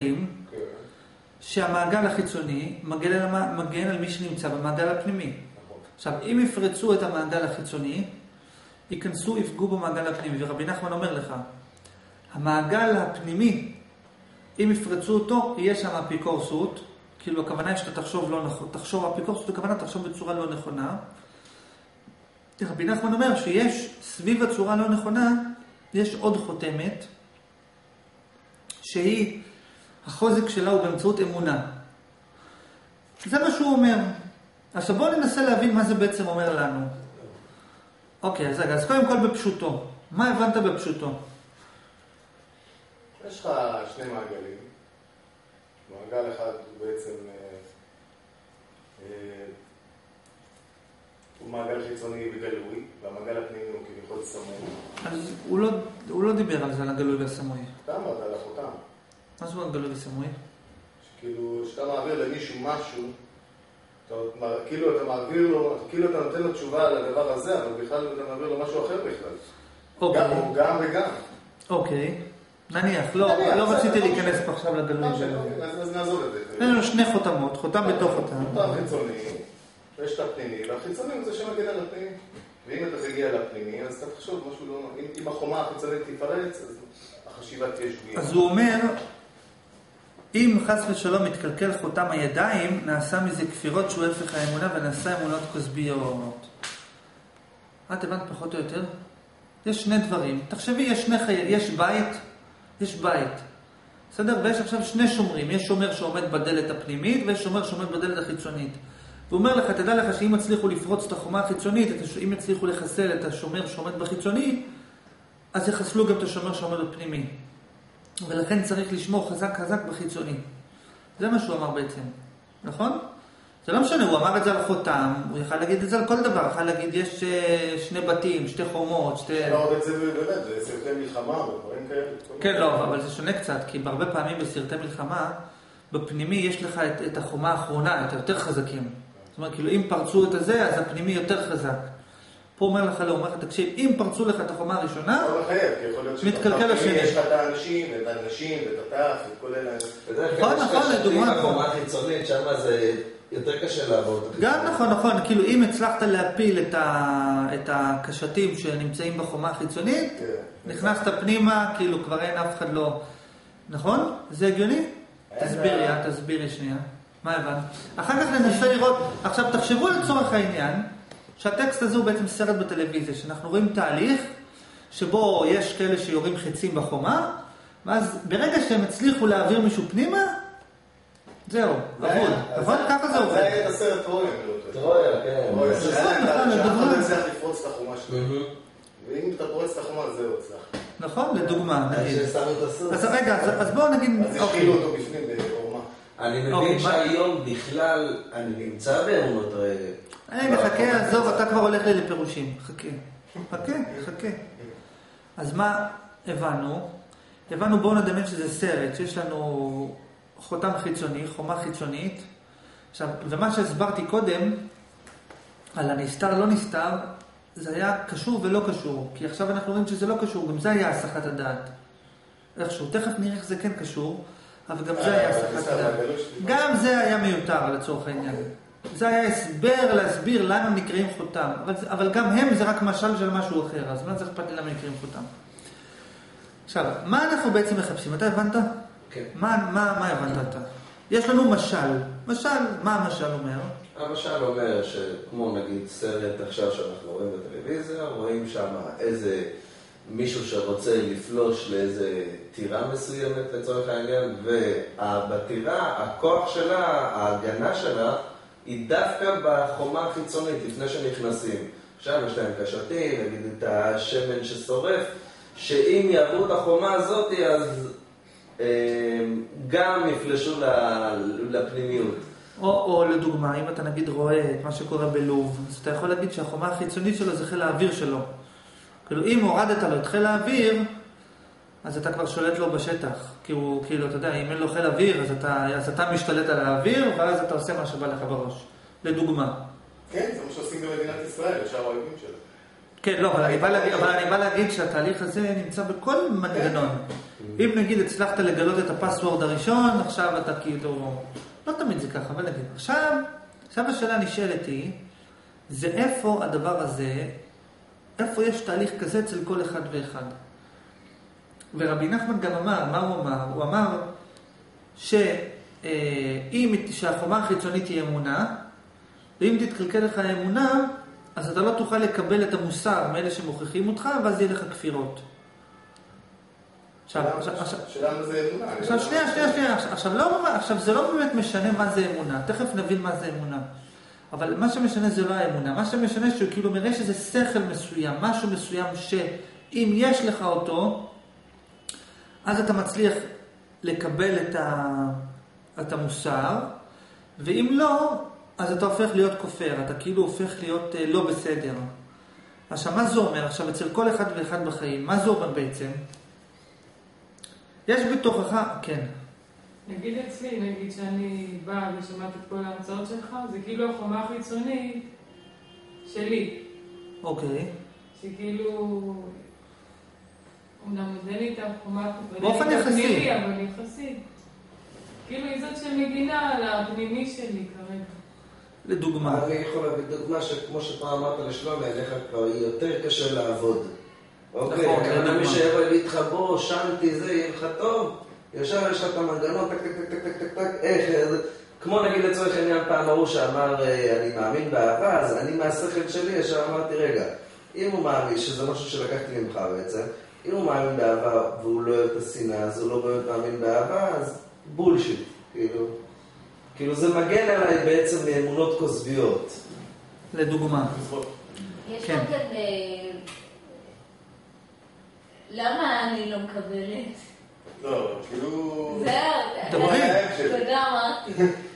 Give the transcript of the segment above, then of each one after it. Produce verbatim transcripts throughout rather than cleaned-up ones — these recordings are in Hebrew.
שהמעגל החיצוני מגן על, מגן על מי שנמצא במעגל הפנימי. עכשיו, אם יפרצו את המעגל החיצוני, ייכנסו, יפגעו במעגל הפנימי. ורבי נחמן אומר לך, המעגל הפנימי, אם יפרצו אותו, יהיה שם אפיקורסות, כאילו הכוונה היא שאתה תחשוב לא נכון, תחשוב, אפיקורסות הכוונה תחשוב בצורה לא נכונה. רבי נחמן אומר שיש סביב הצורה לא נכונה, יש עוד חותמת, שהיא, החוזק שלה הוא באמצעות אמונה. זה מה שהוא אומר. עכשיו בואו ננסה להבין מה זה בעצם אומר לנו. אוקיי, אז רגע, אז קודם כל בפשוטו. מה הבנת בפשוטו? יש לך שני מעגלים. מעגל אחד הוא בעצם אה, אה, הוא מעגל חיצוני וגלוי, והמעגל הפנימי הוא כביכול סמוי. אז הוא לא, הוא לא דיבר על זה, על הגלוי והסמוי. אתה אמרת על החותם. מה זה הגלוי וסמוי? שכאילו, שאתה מעביר למישהו משהו, אתה, כאילו אתה מעביר לו, כאילו אתה נותן לו תשובה על הדבר הזה, אבל בכלל אתה מעביר לו משהו אחר בכלל. אוקיי. גם, גם וגם. אוקיי. נניח, לא, לא רציתי להיכנס פה עכשיו לגלוי. אז נעזוב את זה. יש לנו שני חותמות, חותם בתוך חותם. חותם חיצוני, ויש את הפנימי, והחיצוני זה שמגן על הפנימי. ואם אתה תגיע לפנימי, אז אתה תחשוב משהו לא... אם החומה החיצונית תפרץ, אז החשיבה תהיה שגויה. אז הוא אומר, אם חס ושלום מתקלקל חותם הידיים, נעשה מזה כפירות שהוא הפך האמונה, ונעשה אמונות כוסביות. את הבנת פחות או יותר? יש שני דברים. תחשבי, יש שני חיי, יש בית, יש בית. בסדר? ויש עכשיו שני שומרים. יש שומר שעומד בדלת הפנימית, ויש שומר שעומד בדלת החיצונית. הוא אומר לך, תדע לך שאם הצליחו לפרוץ את החומה החיצונית, אם הצליחו לחסל את השומר שעומד בחיצוני, אז יחסלו גם את השומר שעומד בפנימי. ולכן צריך לשמור חזק חזק בחיצוני. זה מה שהוא אמר בעצם. נכון? זה לא משנה, הוא אמר את זה על חותם, הוא יכל להגיד את זה על כל דבר, יכל להגיד יש שני בתים, שתי חומות, שתי... לא, אבל זה באמת, זה סרטי מלחמה ודברים כאלה. כן, לא, אבל זה שונה קצת, כי בהרבה פעמים בסרטי מלחמה, בפנימי יש לך את, את החומה האחרונה, את היותר חזקים. זאת אומרת, כאילו, אם פרצו את הזה, אז הפנימי יותר חזק. פה אומר לך, לא, אומר לך, תקשיב, אם פרצו לך את החומה הראשונה, מתקלקל השני. יש לך את האנשים, ואת האנשים, ואת הטף, ואת כל אלה. נכון, נכון, לדוגמה. החומה החיצונית, שם זה יותר קשה לעבוד. גם נכון, נכון, כאילו, אם הצלחת להפיל את, ה... את הקשתים שנמצאים בחומה החיצונית, נכנסת פנימה, כאילו, כבר אין אף אחד לא... נכון? זה הגיוני? תסבירי, תסבירי שנייה. מה הבנת? אחר כך ננסה לראות, עכשיו תחשבו לצורך העניין, שהטקסט הזה הוא בעצם סרט בטלוויזיה, שאנחנו רואים תהליך שבו יש כאלה שיורים חצים בחומה, ואז ברגע שהם הצליחו להעביר מישהו פנימה, זהו, עבוד. נכון? ככה זה עובד. זה היה את הסרט טרויה. טרויה, כן. טרויה, שאתה מצליח לפרוץ את החומה שלו. ואם אתה פורץ את החומה, זהו, הצלח. נכון, לדוגמה. ששמו את הסוס. אז רגע, אז בואו נגיד... אז השחילו אותו בפנים בעורמה. אני מבין שהיום בכלל אני נמצא באמונות... רגע, חכה, עזוב, אתה כבר הולך לי לפירושים. חכה, חכה, חכה. אז מה הבנו? הבנו, בואו נדמיין שזה סרט, שיש לנו חותם חיצוני, חומה חיצונית. עכשיו, ומה שהסברתי קודם, על הנסתר לא נסתר, זה היה קשור ולא קשור. כי עכשיו אנחנו רואים שזה לא קשור, גם זה היה הסחת הדעת. איכשהו, תכף נראה איך זה כן קשור, אבל גם זה היה הסחת הדעת. גם זה היה מיותר לצורך העניין. זה היה הסבר להסביר למה נקראים חותם. אבל, אבל גם הם זה רק משל של משהו אחר, אז מה זה אכפת לי למה נקראים חותם? עכשיו, מה אנחנו בעצם מחפשים? אתה הבנת? כן. מה, מה, מה הבנת אתה? יש לנו משל. משל, מה המשל אומר? המשל אומר שכמו נגיד סרט עכשיו שאנחנו רואים בטלוויזיה, רואים שם איזה מישהו שרוצה לפלוש לאיזה טירה מסוימת לצורך העניין, ובטירה, הכוח שלה, ההגנה שלה, היא דווקא בחומה החיצונית לפני שנכנסים. שם יש להם קשתים, נגיד את השמן ששורף, שאם יעברו את החומה הזאת, אז אה, גם יפלשו לפנימיות. או, או לדוגמה, אם אתה נגיד רואה את מה שקורה בלוב, אז אתה יכול להגיד שהחומה החיצונית שלו זה חיל האוויר שלו. כאילו, אם הורדת לו את חיל האוויר, אז אתה כבר שולט לו בשטח. כי הוא, כאילו, אתה יודע, אם אין לו חיל אוויר, אז אתה, אז אתה משתלט על האוויר, ואז אתה עושה מה שבא לך בראש. לדוגמה. כן, זה מה שעושים במדינת ישראל, ישר האויבים שלה. כן, לא, אבל אני בא להגיד, אבל אני בא להגיד שהתהליך הזה נמצא בכל מנגנון. אם נגיד הצלחת לגלות את הפסוורד הראשון, עכשיו אתה כאילו... לא תמיד זה ככה, אבל נגיד. עכשיו, עכשיו השאלה נשאלת היא, זה איפה הדבר הזה, איפה יש תהליך כזה אצל כל אחד ואחד. ורבי נחמן גם אמר, מה הוא אמר? הוא אמר שאם, שהחומה החיצונית היא אמונה, ואם תתקלקל לך האמונה, אז אתה לא תוכל לקבל את המוסר מאלה שמוכיחים אותך, ואז יהיה לך כפירות. עכשיו, שאלה זה אמונה. עכשיו, שנייה, שנייה, שנייה. עכשיו, לא, עכשיו, זה לא באמת משנה מה זה אמונה. תכף נבין מה זה אמונה. אבל מה שמשנה זה לא האמונה. מה שמשנה שהוא כאילו מראה שזה שכל מסוים, משהו מסוים שאם יש לך אותו, אז אתה מצליח לקבל את, ה, את המוסר, ואם לא, אז אתה הופך להיות כופר. אתה כאילו הופך להיות אה, לא בסדר. עכשיו, מה זה אומר? עכשיו, אצל כל אחד ואחד בחיים, מה זה אומר בעצם? יש בתוכך, כן. נגיד אצלי, נגיד שאני באה ושמעת את כל ההרצאות שלך, זה כאילו החומה החיצונית שלי. אוקיי. שכאילו, אומנם עוד אין לי את החומה החיצונית. באופן יחסי. אבל יחסית. כאילו היא זאת שמגינה על הפנימי שלי כרגע. לדוגמה. אני יכול להביא דוגמה שכמו שאתה אמרת לשלום, אליך כבר יהיה יותר קשה לעבוד. אוקיי, הכוונה מי שיבוא איתך בו, שנתי זה, יהיה לך טוב, ישר יש לך את המנגנון, טק טק טק טק טק טק, איך, כמו נגיד לצורך העניין פעם ההוא שאמר אני מאמין באהבה, אז אני מהשכל שלי ישר אמרתי רגע, אם הוא מאמין, שזה משהו שלקחתי ממך בעצם, אם הוא מאמין באהבה והוא לא אוהב את השנאה, אז הוא לא באמת מאמין באהבה, אז בולשיט, כאילו, כאילו זה מגן עליי בעצם מאמונות כוזביות. לדוגמה. יש גם כן... למה אני לא מקבלת? לא, כאילו... זהו, דברי. תודה אמרתי.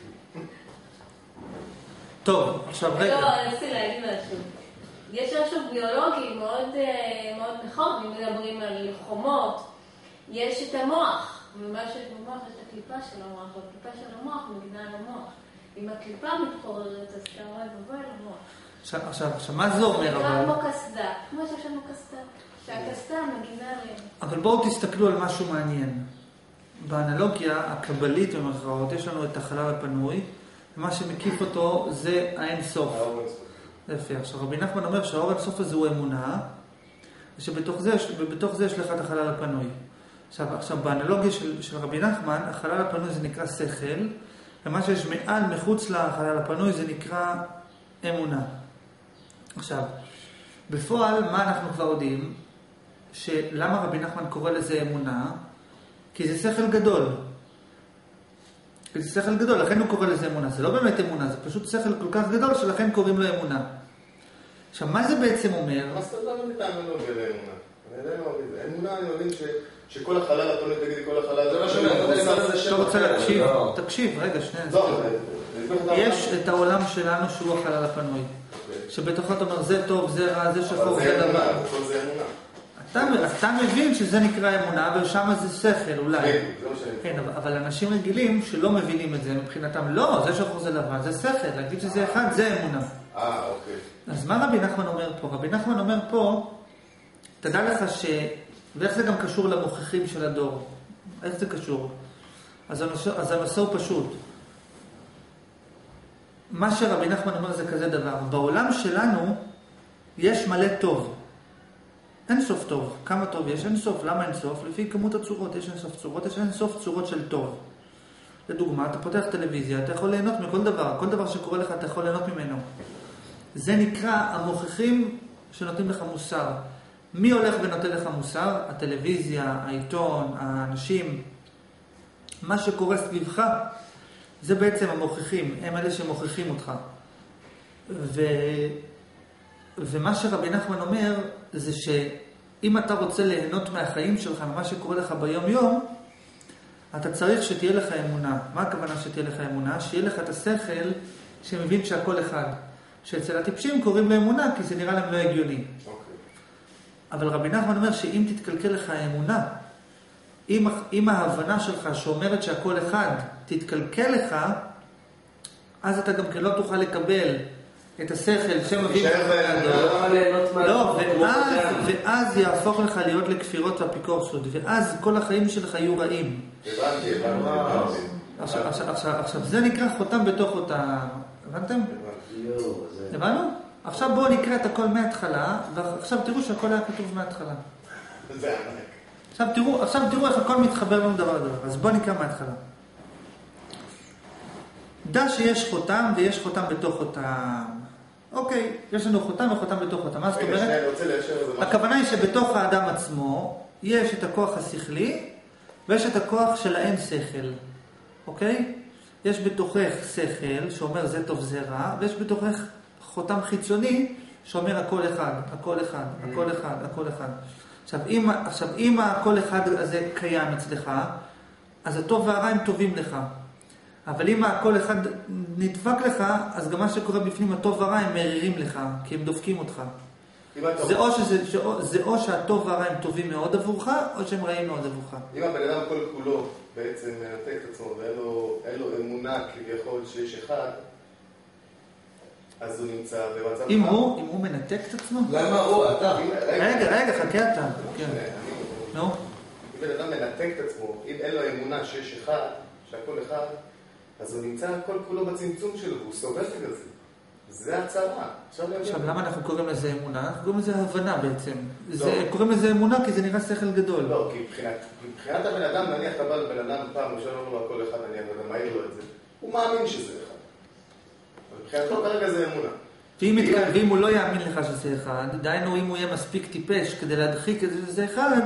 טוב, עכשיו רגע. לא, אני רוצה להגיד משהו. יש משהו ביולוגי מאוד נכון, אם מדברים על חומות, יש את המוח, ומה שיש במוח יש את הקליפה של המוח, והקליפה של המוח מגינה על המוח. אם הקליפה מתחוררת, אז אתה רואה בבוא אל המוח. עכשיו, עכשיו, מה זה אומר אבל? זה כמו קסדה, כמו שיש לנו קסדה. שהקסדה מגינה עליהם. אבל בואו תסתכלו על משהו מעניין. באנלוגיה הקבלית במרכאות, יש לנו את החלל הפנוי, ומה שמקיף אותו זה האין סוף. יפה. עכשיו רבי נחמן אומר שהאור אין סוף הזה הוא אמונה, ושבתוך זה, ובתוך זה יש לך את החלל הפנוי. עכשיו, עכשיו באנלוגיה של, של רבי נחמן, החלל הפנוי זה נקרא שכל, ומה שיש מעל מחוץ לחלל הפנוי זה נקרא אמונה. עכשיו, בפועל מה אנחנו כבר יודעים? שלמה רבי נחמן קורא לזה אמונה? כי זה שכל גדול. כי זה שכל גדול, לכן הוא קורא לזה אמונה. זה לא באמת אמונה, זה פשוט שכל כל כך גדול שלכן קוראים לו אמונה. עכשיו, מה זה בעצם אומר? מה זאת אומרת את האנלוגיה לאמונה? אני יודע מה זה. אמונה אני מבין שכל החלל הפנוי, תגידי כל החלל... זה לא שומע, אתה רוצה להקשיב? תקשיב, רגע, שנייה. יש את העולם שלנו שהוא החלל הפנוי. שבתוכו אתה אומר, זה טוב, זה רע, זה שחור, זה דבר. זה אמונה. אתה, אתה מבין שזה נקרא אמונה, ושם זה שכל, אולי. זה מה שאני... כן, אבל אנשים רגילים שלא מבינים את זה, מבחינתם, לא, זה שחור זה לבן, זה שכל, להגיד שזה אחד, זה אמונה. אה, אוקיי. אז מה רבי נחמן אומר פה? רבי נחמן אומר פה, תדע לך ש... ואיך זה גם קשור למוכיחים של הדור? איך זה קשור? אז הנושא, אז הנושא הוא פשוט. מה שרבי נחמן אומר זה כזה דבר. בעולם שלנו יש מלא טוב. אין סוף טוב. כמה טוב יש? אין סוף. למה אין סוף? לפי כמות הצורות. יש אין סוף צורות, יש אין סוף צורות של טוב. לדוגמה, אתה פותח טלוויזיה, אתה יכול ליהנות מכל דבר. כל דבר שקורה לך, אתה יכול ליהנות ממנו. זה נקרא המוכיחים שנותנים לך מוסר. מי הולך ונותן לך מוסר? הטלוויזיה, העיתון, האנשים. מה שקורה סביבך, זה בעצם המוכיחים. הם אלה שמוכיחים אותך. ו... ומה שרבי נחמן אומר, זה שאם אתה רוצה ליהנות מהחיים שלך, ממה שקורה לך ביום יום, אתה צריך שתהיה לך אמונה. מה הכוונה שתהיה לך אמונה? שיהיה לך את השכל שמבין שהכל אחד. שאצל הטיפשים קוראים לאמונה, כי זה נראה להם לא הגיוני. אוקיי. אבל רבי נחמן אומר שאם תתקלקל לך האמונה, אם, אם ההבנה שלך שאומרת שהכל אחד תתקלקל לך, אז אתה גם כן לא תוכל לקבל את השכל שמביא... לא, ואז יהפוך לך להיות לכפירות והפיקורסות, ואז כל החיים שלך יהיו רעים. הבנתי, הבנתי. עכשיו, זה נקרא חותם בתוך אותה... הבנתם? הבנו? עכשיו בואו נקרא את הכל מההתחלה, ועכשיו תראו שהכל היה כתוב מההתחלה. זה ענק. עכשיו תראו, עכשיו תראו איך הכל מתחבר לנו דבר לדבר. אז בואו נקרא מההתחלה. דע שיש חותם ויש חותם בתוך חותם. אוקיי, יש לנו חותם וחותם בתוך חותם. מה זאת אומרת? הכוונה היא שבתוך האדם עצמו יש את הכוח השכלי ויש את הכוח של האין שכל. אוקיי? יש בתוכך שכל שאומר זה טוב זה רע, ויש בתוכך חותם חיצוני שאומר הכל אחד, הכל אחד, הכל אחד, הכל אחד. עכשיו, אם, עכשיו, אם הכל אחד הזה קיים אצלך, אז הטוב והרע הם טובים לך. אבל אם הכל אחד נדפק לך, אז גם מה שקורה בפנים הטוב והרע הם מרירים לך, כי הם דופקים אותך. זה או, שזה, זה או שהטוב והרע הם טובים מאוד עבורך, או שהם רעים מאוד עבורך. אם הבן אדם כל כולו בעצם מנתק את עצמו, ואין לו, אין לו אמונה כביכול שיש אחד, אז הוא נמצא במצב... אם הוא, אם הוא מנתק את עצמו? למה הוא? אתה. רגע, רגע, חכה אתה. נו. אם בן אדם מנתק את עצמו, אם אין לו אמונה שיש אחד, שהכל אחד, אז הוא נמצא כל כולו בצמצום שלו, והוא סובל בגלל זה. זה הצהרה. עכשיו, למה אנחנו קוראים לזה אמונה? אנחנו קוראים לזה הבנה בעצם. קוראים לזה אמונה כי זה נראה שכל גדול. לא, כי מבחינת הבן אדם, נניח אתה בא לבן אדם פעם, ראשון אומר לו הכל אחד, נניח, וגם מעיר לו את זה, הוא מאמין שזה אחד. מבחינתו כרגע זה אמונה. ואם הוא לא יאמין לך שזה אחד, דיינו אם הוא יהיה מספיק טיפש כדי להדחיק את זה שזה אחד,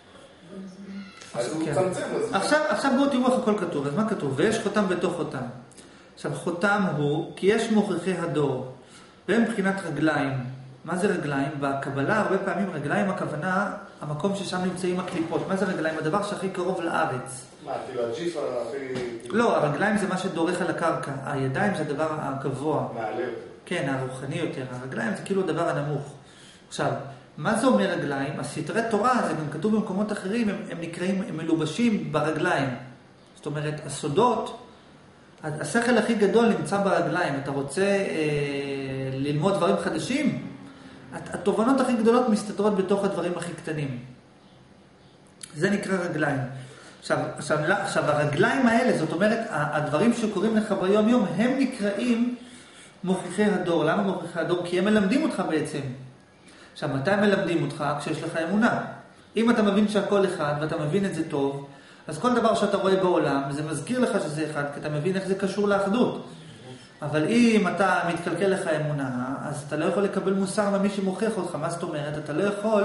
אז הוא צמצם. עכשיו בואו תראו איך הכל כתוב. אז מה כתוב? ויש חותם בתוך חותם. עכשיו חותם הוא כי יש מוכיחי הדור, והם מבחינת רגליים. מה זה רגליים? בקבלה הרבה פעמים רגליים הכוונה המקום ששם נמצאים הקליפות. מה זה רגליים? הדבר שהכי קרוב לארץ. מה, כאילו הג'יפה הכי... לא, הרגליים זה מה שדורך על הקרקע. הידיים זה הדבר הגבוה. מעלה. כן, הרוחני יותר. הרגליים זה כאילו הדבר הנמוך. עכשיו, מה זה אומר רגליים? הסתרי תורה, זה גם כתוב במקומות אחרים, הם, הם נקראים, הם מלובשים ברגליים. זאת אומרת, הסודות, השכל הכי גדול נמצא ברגליים. אתה רוצה אה, ללמוד דברים חדשים? התובנות הכי גדולות מסתתרות בתוך הדברים הכי קטנים. זה נקרא רגליים. עכשיו, עכשיו, עכשיו, הרגליים האלה, זאת אומרת, הדברים שקוראים לך ביום יום, הם נקראים מוכיחי הדור. למה מוכיחי הדור? כי הם מלמדים אותך בעצם. עכשיו, מתי מלמדים אותך? כשיש לך אמונה. אם אתה מבין שהכל אחד, ואתה מבין את זה טוב, אז כל דבר שאתה רואה בעולם, זה מזכיר לך שזה אחד, כי אתה מבין איך זה קשור לאחדות. אבל אם אתה מתקלקל לך אמונה, אז אתה לא יכול לקבל מוסר ממי שמוכיח אותך. מה זאת אומרת? אתה לא יכול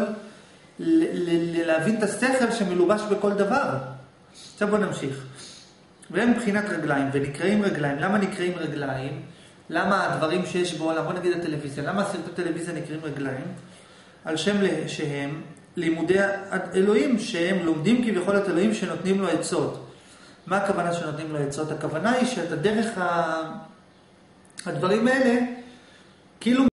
להבין את השכל שמלובש בכל דבר. עכשיו בוא נמשיך. והם מבחינת רגליים, ונקראים רגליים. למה נקראים רגליים? למה הדברים שיש בעולם, בוא נגיד הטלוויזיה, למה סרטי טלוויזיה נקראים רגליים? על שם שהם לימודי אלוהים, שהם לומדים כביכול את אלוהים שנותנים לו עצות. מה הכוונה שנותנים לו עצות? הכוונה היא שאתה דרך הדברים האלה, כאילו